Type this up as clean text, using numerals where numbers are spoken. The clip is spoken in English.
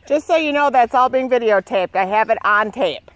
Just so you know, that's all being videotaped. I have it on tape.